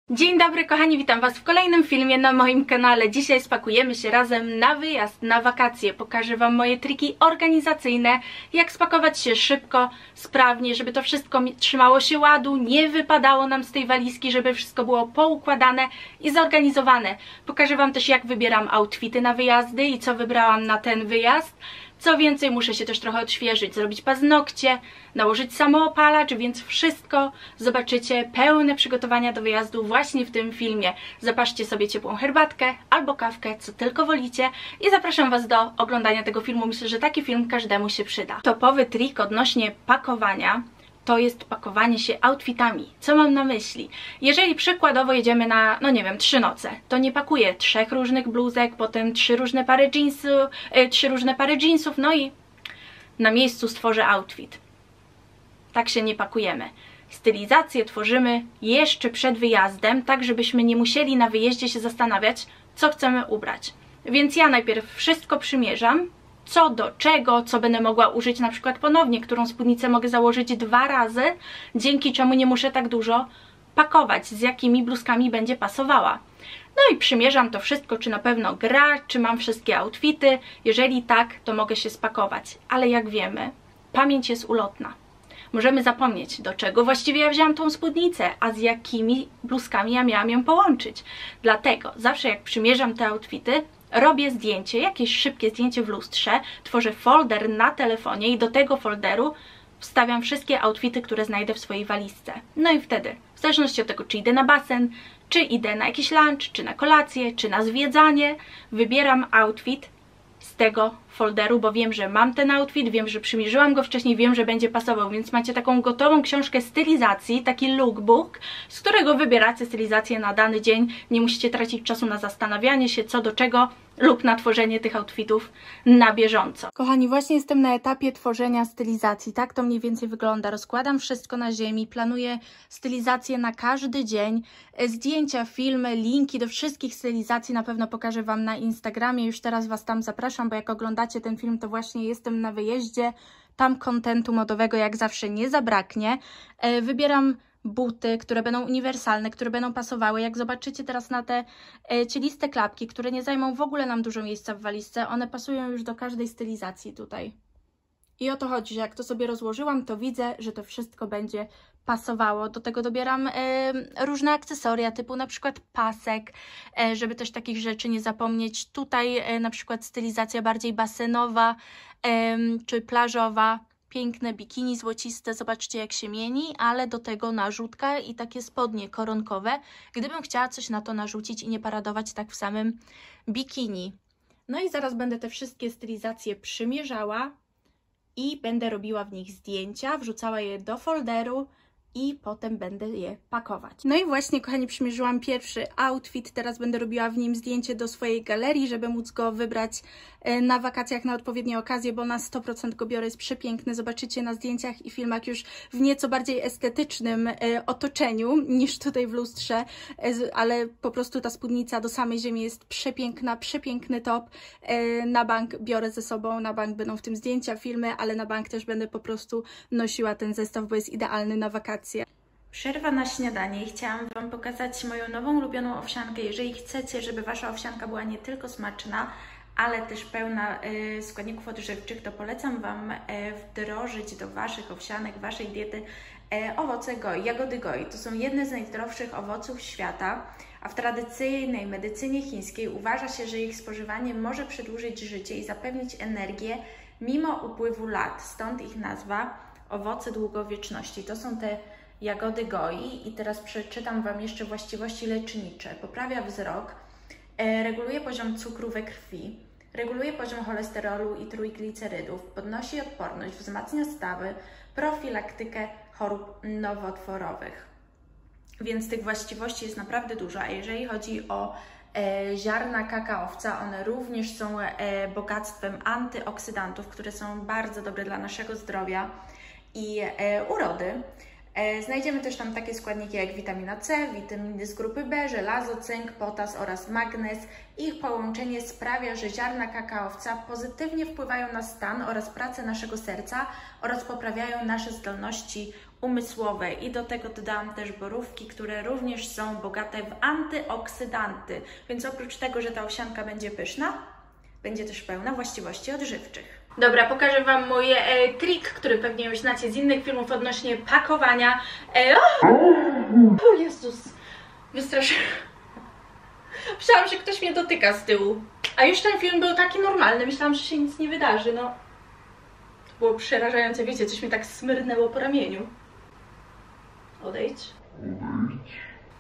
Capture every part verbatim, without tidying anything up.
Dzień dobry kochani, witam Was w kolejnym filmie na moim kanale. Dzisiaj spakujemy się razem na wyjazd, na wakacje. Pokażę Wam moje triki organizacyjne, jak spakować się szybko, sprawnie, żeby to wszystko trzymało się ładu, nie wypadało nam z tej walizki, żeby wszystko było poukładane i zorganizowane. Pokażę Wam też, jak wybieram outfity na wyjazdy i co wybrałam na ten wyjazd. Co więcej, muszę się też trochę odświeżyć, zrobić paznokcie, nałożyć samoopalacz, więc wszystko zobaczycie, pełne przygotowania do wyjazdu właśnie w tym filmie. Zapatrzcie sobie ciepłą herbatkę albo kawkę, co tylko wolicie, i zapraszam Was do oglądania tego filmu. Myślę, że taki film każdemu się przyda. Topowy trik odnośnie pakowania to jest pakowanie się outfitami. Co mam na myśli? Jeżeli przykładowo jedziemy na, no nie wiem, trzy noce, to nie pakuję trzech różnych bluzek, potem trzy różne pary jeansów, yy, trzy różne pary jeansów, no i na miejscu stworzę outfit. Tak się nie pakujemy. Stylizację tworzymy jeszcze przed wyjazdem, tak żebyśmy nie musieli na wyjeździe się zastanawiać, co chcemy ubrać. Więc ja najpierw wszystko przymierzam, co do czego, co będę mogła użyć na przykład ponownie, którą spódnicę mogę założyć dwa razy, dzięki czemu nie muszę tak dużo pakować, z jakimi bluzkami będzie pasowała. No i przymierzam to wszystko, czy na pewno gra, czy mam wszystkie outfity. Jeżeli tak, to mogę się spakować. Ale jak wiemy, pamięć jest ulotna. Możemy zapomnieć, do czego właściwie ja wzięłam tą spódnicę, a z jakimi bluzkami ja miałam ją połączyć. Dlatego zawsze jak przymierzam te outfity, robię zdjęcie, jakieś szybkie zdjęcie w lustrze, tworzę folder na telefonie i do tego folderu wstawiam wszystkie outfity, które znajdę w swojej walizce. No i wtedy, w zależności od tego, czy idę na basen, czy idę na jakiś lunch, czy na kolację, czy na zwiedzanie, wybieram outfit z tego folderu, bo wiem, że mam ten outfit, wiem, że przymierzyłam go wcześniej, wiem, że będzie pasował, więc macie taką gotową książkę stylizacji, taki lookbook, z którego wybieracie stylizację na dany dzień. Nie musicie tracić czasu na zastanawianie się, co do czego, lub na tworzenie tych outfitów na bieżąco. Kochani, właśnie jestem na etapie tworzenia stylizacji. Tak to mniej więcej wygląda. Rozkładam wszystko na ziemi, planuję stylizację na każdy dzień. Zdjęcia, filmy, linki do wszystkich stylizacji na pewno pokażę Wam na Instagramie. Już teraz Was tam zapraszam, bo jak oglądacie ten film, to właśnie jestem na wyjeździe. Tam kontentu modowego jak zawsze nie zabraknie. Wybieram buty, które będą uniwersalne, które będą pasowały. Jak zobaczycie teraz na te e, cieliste klapki, które nie zajmą w ogóle nam dużo miejsca w walizce, one pasują już do każdej stylizacji tutaj. I o to chodzi, że jak to sobie rozłożyłam, to widzę, że to wszystko będzie pasowało. Do tego dobieram e, różne akcesoria, typu na przykład pasek, e, żeby też takich rzeczy nie zapomnieć. Tutaj e, na przykład stylizacja bardziej basenowa e, czy plażowa. Piękne bikini złociste, zobaczcie jak się mieni, ale do tego narzutka i takie spodnie koronkowe, gdybym chciała coś na to narzucić i nie paradować tak w samym bikini. No i zaraz będę te wszystkie stylizacje przymierzała i będę robiła w nich zdjęcia, wrzucała je do folderu i potem będę je pakować. No i właśnie, kochani, przymierzyłam pierwszy outfit, teraz będę robiła w nim zdjęcie do swojej galerii, żeby móc go wybrać na wakacjach na odpowiednie okazje, bo na sto procent go biorę, jest przepiękny. Zobaczycie na zdjęciach i filmach już w nieco bardziej estetycznym otoczeniu niż tutaj w lustrze, ale po prostu ta spódnica do samej ziemi jest przepiękna, przepiękny top. Na bank biorę ze sobą, na bank będą w tym zdjęcia, filmy, ale na bank też będę po prostu nosiła ten zestaw, bo jest idealny na wakacje. Przerwa na śniadanie i chciałam Wam pokazać moją nową ulubioną owsiankę. Jeżeli chcecie, żeby Wasza owsianka była nie tylko smaczna, ale też pełna y, składników odżywczych, to polecam Wam y, wdrożyć do Waszych owsianek, Waszej diety y, owoce goi, jagody goi. To są jedne z najzdrowszych owoców świata, a w tradycyjnej medycynie chińskiej uważa się, że ich spożywanie może przedłużyć życie i zapewnić energię mimo upływu lat. Stąd ich nazwa owoce długowieczności. To są te jagody goi i teraz przeczytam Wam jeszcze właściwości lecznicze. Poprawia wzrok, e, reguluje poziom cukru we krwi, reguluje poziom cholesterolu i trójglicerydów, podnosi odporność, wzmacnia stawy, profilaktykę chorób nowotworowych. Więc tych właściwości jest naprawdę dużo, a jeżeli chodzi o e, ziarna kakaowca, one również są e, bogactwem antyoksydantów, które są bardzo dobre dla naszego zdrowia i e, urody. E, znajdziemy też tam takie składniki jak witamina C, witaminy z grupy B, żelazo, cynk, potas oraz magnez. Ich połączenie sprawia, że ziarna kakaowca pozytywnie wpływają na stan oraz pracę naszego serca oraz poprawiają nasze zdolności umysłowe i do tego dodałam też borówki, które również są bogate w antyoksydanty, więc oprócz tego, że ta owsianka będzie pyszna, będzie też pełna właściwości odżywczych. Dobra, pokażę Wam mój e, trik, który pewnie już znacie z innych filmów odnośnie pakowania. E, o Jezus, wystraszyłam. Myślałam, że ktoś mnie dotyka z tyłu. A już ten film był taki normalny, myślałam, że się nic nie wydarzy, no. To było przerażające, wiecie, coś mnie tak smyrnęło po ramieniu. Odejdź. Odejdź.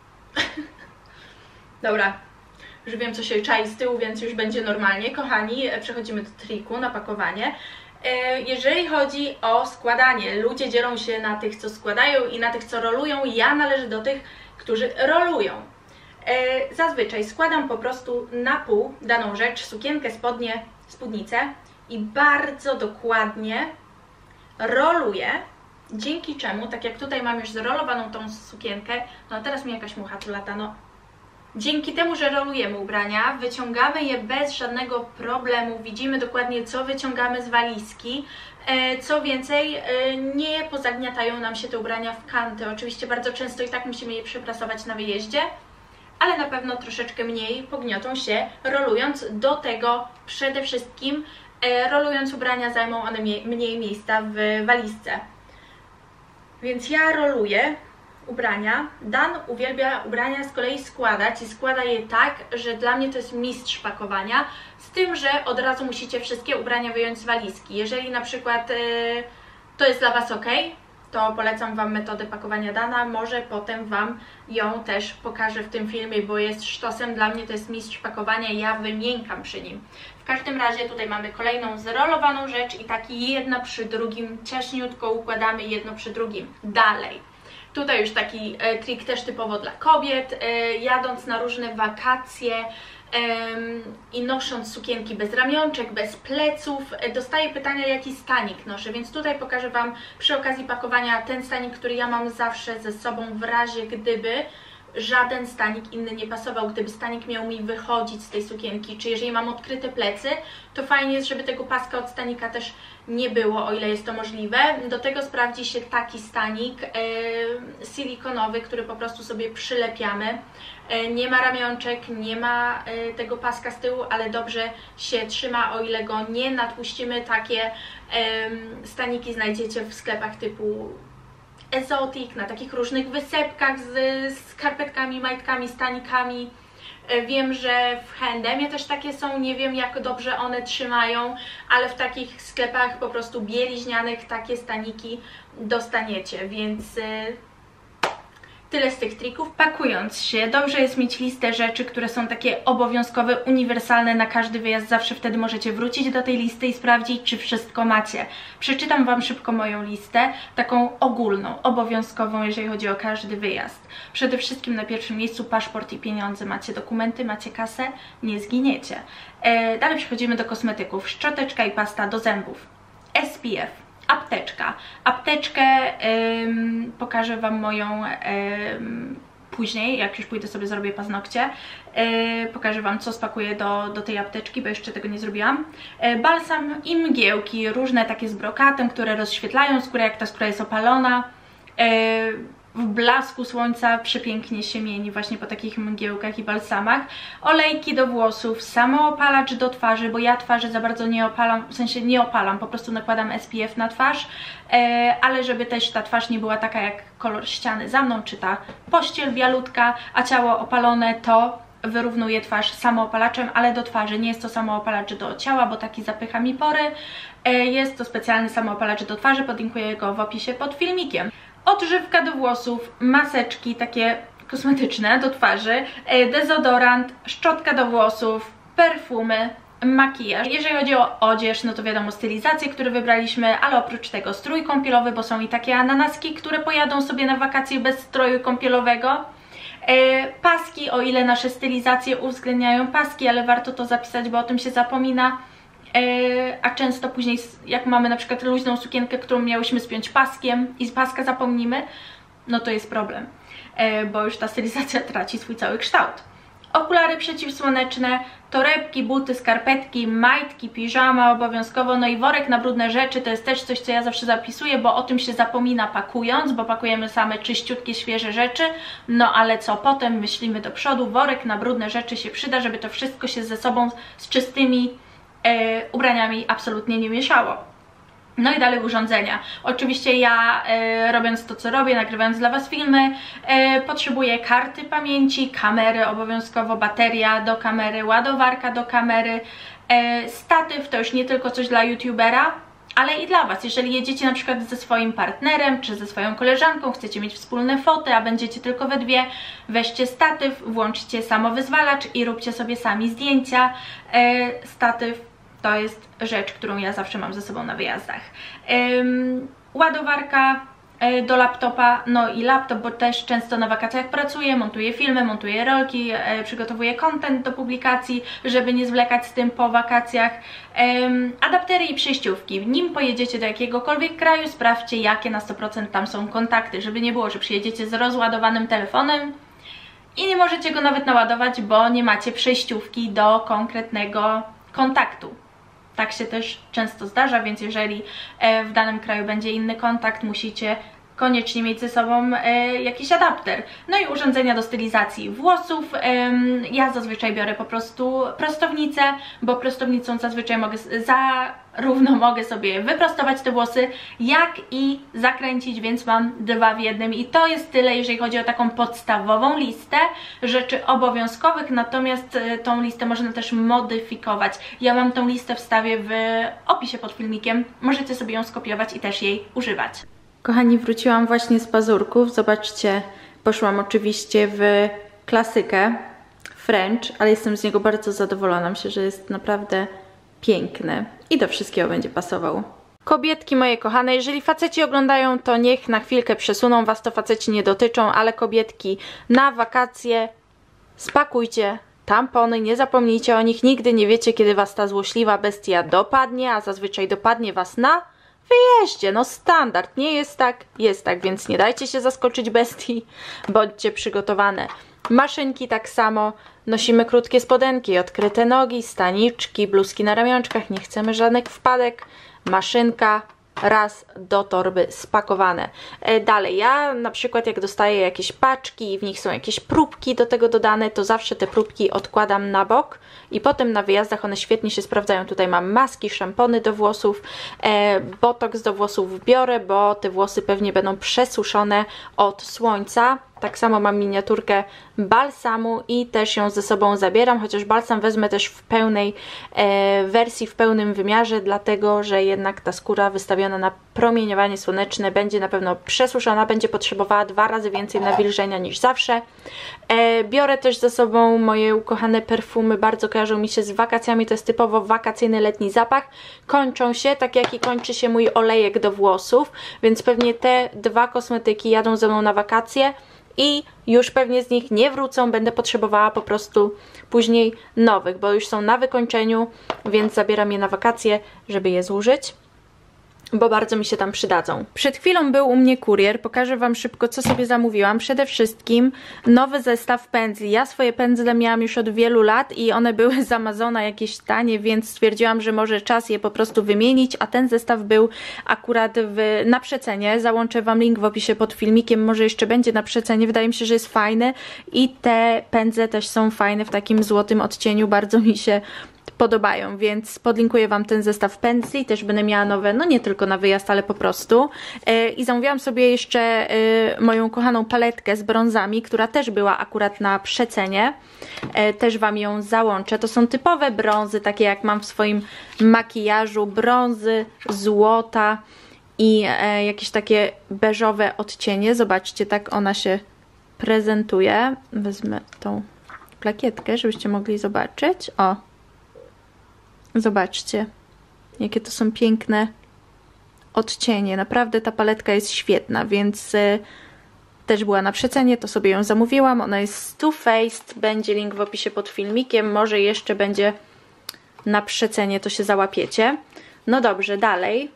Dobra, już wiem, co się czai z tyłu, więc już będzie normalnie. Kochani, przechodzimy do triku na pakowanie. Jeżeli chodzi o składanie, ludzie dzielą się na tych, co składają i na tych, co rolują. Ja należę do tych, którzy rolują. Zazwyczaj składam po prostu na pół daną rzecz, sukienkę, spodnie, spódnicę i bardzo dokładnie roluję, dzięki czemu, tak jak tutaj mam już zrolowaną tą sukienkę, no teraz mi jakaś mucha tu lata, no. Dzięki temu, że rolujemy ubrania, wyciągamy je bez żadnego problemu, widzimy dokładnie, co wyciągamy z walizki. Co więcej, nie pozagniatają nam się te ubrania w kanty. Oczywiście bardzo często i tak musimy je przeprasować na wyjeździe, ale na pewno troszeczkę mniej pogniotą się rolując. Do tego przede wszystkim rolując ubrania zajmą one mniej miejsca w walizce. Więc ja roluję ubrania. Dan uwielbia ubrania z kolei składać i składa je tak, że dla mnie to jest mistrz pakowania, z tym, że od razu musicie wszystkie ubrania wyjąć z walizki. Jeżeli na przykład yy, to jest dla Was ok, to polecam Wam metodę pakowania Dana, może potem Wam ją też pokażę w tym filmie, bo jest sztosem, dla mnie to jest mistrz pakowania i ja wymiękam przy nim. W każdym razie tutaj mamy kolejną zrolowaną rzecz i taki jedno przy drugim, ciaśniutko układamy jedno przy drugim. Dalej. Tutaj już taki e, trik też typowo dla kobiet, e, jadąc na różne wakacje e, i nosząc sukienki bez ramionczek, bez pleców, e, dostaję pytania, jaki stanik noszę, więc tutaj pokażę Wam przy okazji pakowania ten stanik, który ja mam zawsze ze sobą w razie gdyby żaden stanik inny nie pasował, gdyby stanik miał mi wychodzić z tej sukienki, czy jeżeli mam odkryte plecy, to fajnie jest, żeby tego paska od stanika też nie było, o ile jest to możliwe. Do tego sprawdzi się taki stanik yy, silikonowy, który po prostu sobie przylepiamy. Yy, nie ma ramionczek, nie ma yy, tego paska z tyłu, ale dobrze się trzyma, o ile go nie natłuścimy. Takie yy, staniki znajdziecie w sklepach typu Ezotic, na takich różnych wysepkach z skarpetkami, majtkami, stanikami. Wiem, że w H and M też takie są, nie wiem jak dobrze one trzymają, ale w takich sklepach po prostu bieliźnianych takie staniki dostaniecie, więc tyle z tych trików. Pakując się, dobrze jest mieć listę rzeczy, które są takie obowiązkowe, uniwersalne na każdy wyjazd. Zawsze wtedy możecie wrócić do tej listy i sprawdzić, czy wszystko macie. Przeczytam Wam szybko moją listę, taką ogólną, obowiązkową, jeżeli chodzi o każdy wyjazd. Przede wszystkim na pierwszym miejscu paszport i pieniądze. Macie dokumenty, macie kasę, nie zginiecie. E, dalej przechodzimy do kosmetyków. Szczoteczka i pasta do zębów. S P F. Apteczka. Apteczkę ym, pokażę Wam moją ym, później, jak już pójdę sobie zrobię paznokcie. Yy, pokażę Wam, co spakuję do, do tej apteczki, bo jeszcze tego nie zrobiłam. Yy, balsam i mgiełki, różne takie z brokatem, które rozświetlają skórę, jak ta skóra jest opalona. Yy, w blasku słońca przepięknie się mieni właśnie po takich mgiełkach i balsamach. Olejki do włosów, samoopalacz do twarzy, bo ja twarzy za bardzo nie opalam, w sensie nie opalam, po prostu nakładam S P F na twarz, e, ale żeby też ta twarz nie była taka jak kolor ściany za mną, czy ta pościel bialutka, a ciało opalone, to wyrównuje twarz samoopalaczem, ale do twarzy. Nie jest to samoopalacz do ciała, bo taki zapycha mi pory. E, jest to specjalny samoopalacz do twarzy, podlinkuję go w opisie pod filmikiem. Odżywka do włosów, maseczki takie kosmetyczne do twarzy, dezodorant, szczotka do włosów, perfumy, makijaż. Jeżeli chodzi o odzież, no to wiadomo stylizacje, które wybraliśmy, ale oprócz tego strój kąpielowy, bo są i takie ananaski, które pojadą sobie na wakacje bez stroju kąpielowego. Paski, o ile nasze stylizacje uwzględniają paski, ale warto to zapisać, bo o tym się zapomina. A często później, jak mamy na przykład luźną sukienkę, którą miałyśmy spiąć paskiem i z paska zapomnimy, no to jest problem, bo już ta stylizacja traci swój cały kształt. Okulary przeciwsłoneczne, torebki, buty, skarpetki, majtki, piżama obowiązkowo, no i worek na brudne rzeczy, to jest też coś, co ja zawsze zapisuję, bo o tym się zapomina pakując, bo pakujemy same czyściutkie, świeże rzeczy, no ale co, potem myślimy do przodu, worek na brudne rzeczy się przyda, żeby to wszystko się ze sobą z czystymi e, ubraniami absolutnie nie mieszało. No i dalej urządzenia. Oczywiście ja e, robiąc to, co robię, nagrywając dla Was filmy, e, potrzebuję karty pamięci, kamery obowiązkowo, bateria do kamery, ładowarka do kamery, e, statyw to już nie tylko coś dla youtubera, ale i dla Was. Jeżeli jedziecie na przykład ze swoim partnerem, czy ze swoją koleżanką, chcecie mieć wspólne foty, a będziecie tylko we dwie, weźcie statyw, włączcie samowyzwalacz i róbcie sobie sami zdjęcia. E, statyw to jest rzecz, którą ja zawsze mam ze sobą na wyjazdach. Ym, ładowarka y, do laptopa, no i laptop, bo też często na wakacjach pracuję, montuję filmy, montuję rolki, y, przygotowuję content do publikacji, żeby nie zwlekać z tym po wakacjach. Ym, adaptery i przejściówki. Nim pojedziecie do jakiegokolwiek kraju, sprawdźcie, jakie na sto procent tam są kontakty, żeby nie było, że przyjedziecie z rozładowanym telefonem i nie możecie go nawet naładować, bo nie macie przejściówki do konkretnego kontaktu. Tak się też często zdarza, więc jeżeli w danym kraju będzie inny kontakt, musicie koniecznie mieć ze sobą jakiś adapter. No i urządzenia do stylizacji włosów. Ja zazwyczaj biorę po prostu prostownicę, bo prostownicą zazwyczaj mogę, zarówno mogę sobie wyprostować te włosy, jak i zakręcić, więc mam dwa w jednym. I to jest tyle, jeżeli chodzi o taką podstawową listę rzeczy obowiązkowych, natomiast tą listę można też modyfikować. Ja mam tą listę wstawię w opisie pod filmikiem, możecie sobie ją skopiować i też jej używać. Kochani, wróciłam właśnie z pazurków. Zobaczcie, poszłam oczywiście w klasykę French, ale jestem z niego bardzo zadowolona. Myślę, że jest naprawdę piękny i do wszystkiego będzie pasował. Kobietki moje kochane, jeżeli faceci oglądają, to niech na chwilkę przesuną, was to faceci nie dotyczą, ale kobietki na wakacje spakujcie tampony, nie zapomnijcie o nich, nigdy nie wiecie, kiedy was ta złośliwa bestia dopadnie, a zazwyczaj dopadnie was na wyjeździe, no standard, nie jest tak, jest tak, więc nie dajcie się zaskoczyć bestii, bądźcie przygotowane. Maszynki tak samo, nosimy krótkie spodenki, odkryte nogi, staniczki, bluzki na ramionczkach, nie chcemy żadnych wpadek, maszynka, raz do torby spakowane. E, dalej, ja na przykład jak dostaję jakieś paczki i w nich są jakieś próbki do tego dodane, to zawsze te próbki odkładam na bok i potem na wyjazdach one świetnie się sprawdzają. Tutaj mam maski, szampony do włosów, e, botoks do włosów biorę, bo te włosy pewnie będą przesuszone od słońca. Tak samo mam miniaturkę balsamu i też ją ze sobą zabieram, chociaż balsam wezmę też w pełnej e, wersji, w pełnym wymiarze, dlatego że jednak ta skóra wystawiona na promieniowanie słoneczne będzie na pewno przesuszona, będzie potrzebowała dwa razy więcej nawilżenia niż zawsze. E, biorę też ze sobą moje ukochane perfumy, bardzo kojarzą mi się z wakacjami, to jest typowo wakacyjny letni zapach. Kończą się, tak jak i kończy się mój olejek do włosów, więc pewnie te dwa kosmetyki jadą ze mną na wakacje i już pewnie z nich nie wrócą, będę potrzebowała po prostu później nowych, bo już są na wykończeniu, więc zabieram je na wakacje, żeby je zużyć, bo bardzo mi się tam przydadzą. Przed chwilą był u mnie kurier, pokażę wam szybko, co sobie zamówiłam. Przede wszystkim nowy zestaw pędzli. Ja swoje pędzle miałam już od wielu lat i one były z Amazona jakieś tanie, więc stwierdziłam, że może czas je po prostu wymienić, a ten zestaw był akurat w, na przecenie. Załączę wam link w opisie pod filmikiem, może jeszcze będzie na przecenie. Wydaje mi się, że jest fajny i te pędzle też są fajne w takim złotym odcieniu, bardzo mi się podobają, więc podlinkuję wam ten zestaw pędzli, też będę miała nowe, no nie tylko na wyjazd, ale po prostu. Yy, I zamówiłam sobie jeszcze yy, moją kochaną paletkę z brązami, która też była akurat na przecenie. Yy, też wam ją załączę. To są typowe brązy, takie jak mam w swoim makijażu, brązy, złota i yy, jakieś takie beżowe odcienie. Zobaczcie, tak ona się prezentuje. Wezmę tą plakietkę, żebyście mogli zobaczyć. O! Zobaczcie, jakie to są piękne odcienie. Naprawdę ta paletka jest świetna, więc y, też była na przecenie, to sobie ją zamówiłam. Ona jest Too Faced, będzie link w opisie pod filmikiem. Może jeszcze będzie na przecenie, to się załapiecie. No dobrze, dalej.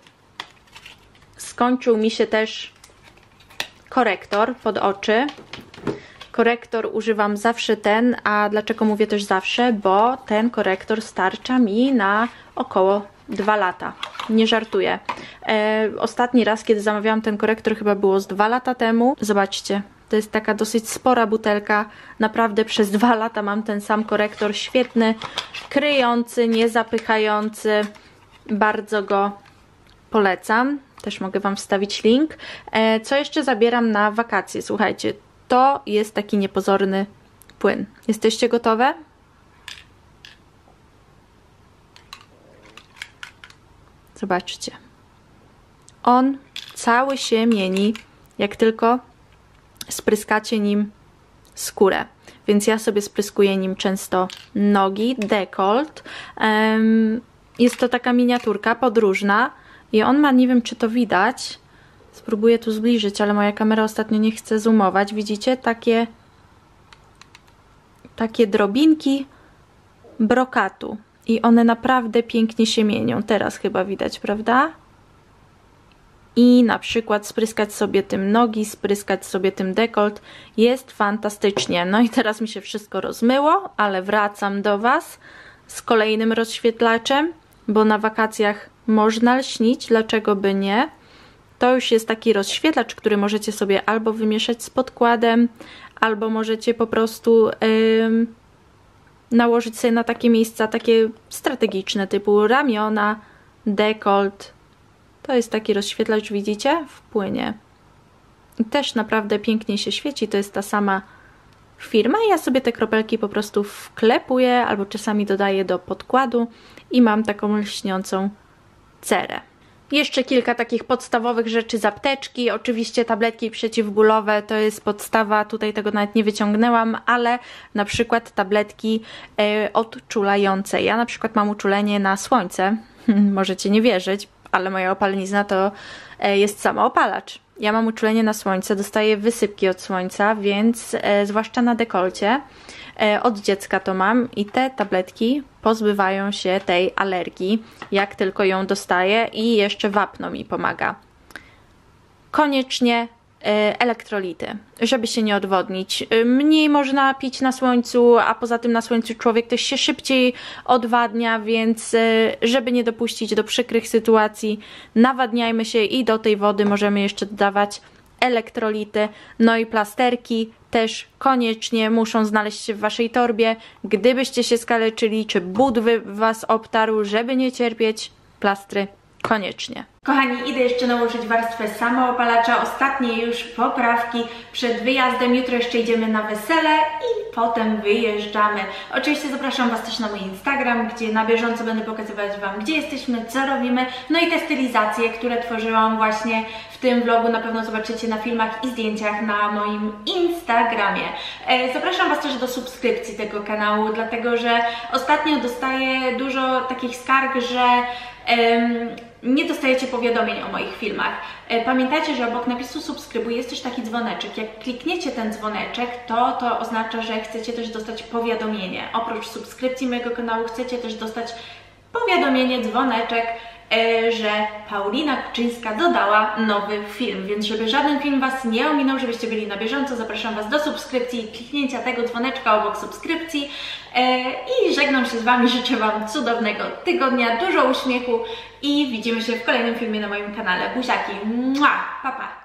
Skończył mi się też korektor pod oczy. Korektor używam zawsze ten, a dlaczego mówię też zawsze? Bo ten korektor starcza mi na około dwa lata. Nie żartuję. E, ostatni raz, kiedy zamawiałam ten korektor, chyba było z dwa lata temu. Zobaczcie, to jest taka dosyć spora butelka. Naprawdę przez dwa lata mam ten sam korektor. Świetny, kryjący, niezapychający. Bardzo go polecam. Też mogę Wam wstawić link. E, co jeszcze zabieram na wakacje? Słuchajcie, to jest taki niepozorny płyn. Jesteście gotowe? Zobaczcie. On cały się mieni, jak tylko spryskacie nim skórę. Więc ja sobie spryskuję nim często nogi, dekolt. Um, jest to taka miniaturka podróżna i on ma, nie wiem czy to widać, spróbuję tu zbliżyć, ale moja kamera ostatnio nie chce zoomować. Widzicie? Takie, takie drobinki brokatu. I one naprawdę pięknie się mienią. Teraz chyba widać, prawda? I na przykład spryskać sobie tym nogi, spryskać sobie tym dekolt. Jest fantastycznie. No i teraz mi się wszystko rozmyło, ale wracam do Was z kolejnym rozświetlaczem, bo na wakacjach można lśnić, dlaczego by nie? To już jest taki rozświetlacz, który możecie sobie albo wymieszać z podkładem, albo możecie po prostu yy, nałożyć sobie na takie miejsca, takie strategiczne, typu ramiona, dekolt. To jest taki rozświetlacz, widzicie? W płynie. I też naprawdę pięknie się świeci, to jest ta sama firma. Ja sobie te kropelki po prostu wklepuję, albo czasami dodaję do podkładu i mam taką lśniącą cerę. Jeszcze kilka takich podstawowych rzeczy z apteczki. Oczywiście tabletki przeciwbólowe to jest podstawa, tutaj tego nawet nie wyciągnęłam, ale na przykład tabletki e, odczulające. Ja na przykład mam uczulenie na słońce, możecie nie wierzyć, ale moja opalenizna to e, jest samoopalacz. Ja mam uczulenie na słońce, dostaję wysypki od słońca, więc e, zwłaszcza na dekolcie, e, od dziecka to mam i te tabletki pozbywają się tej alergii, jak tylko ją dostaję, i jeszcze wapno mi pomaga. Koniecznie e, elektrolity, żeby się nie odwodnić. E, mniej można pić na słońcu, a poza tym na słońcu człowiek też się szybciej odwadnia, więc e, żeby nie dopuścić do przykrych sytuacji, nawadniajmy się i do tej wody możemy jeszcze dodawać elektrolity. No i plasterki też koniecznie muszą znaleźć się w Waszej torbie. Gdybyście się skaleczyli, czy but Was obtarł, żeby nie cierpieć, plastry koniecznie. Kochani, idę jeszcze nałożyć warstwę samoopalacza, ostatnie już poprawki przed wyjazdem. Jutro jeszcze idziemy na wesele i potem wyjeżdżamy. Oczywiście zapraszam Was też na mój Instagram, gdzie na bieżąco będę pokazywać Wam, gdzie jesteśmy, co robimy. No i te stylizacje, które tworzyłam właśnie w tym vlogu, na pewno zobaczycie na filmach i zdjęciach na moim Instagramie. Zapraszam Was też do subskrypcji tego kanału, dlatego że ostatnio dostaję dużo takich skarg, że Um, nie dostajecie powiadomień o moich filmach. Pamiętajcie, że obok napisu subskrybuj jest też taki dzwoneczek. Jak klikniecie ten dzwoneczek, to to oznacza, że chcecie też dostać powiadomienie. Oprócz subskrypcji mojego kanału chcecie też dostać powiadomienie, dzwoneczek, że Paulina Kuczyńska dodała nowy film, więc żeby żaden film Was nie ominął, żebyście byli na bieżąco, zapraszam Was do subskrypcji i kliknięcia tego dzwoneczka obok subskrypcji i żegnam się z Wami, życzę Wam cudownego tygodnia, dużo uśmiechu i widzimy się w kolejnym filmie na moim kanale. Buziaki, mua, pa pa!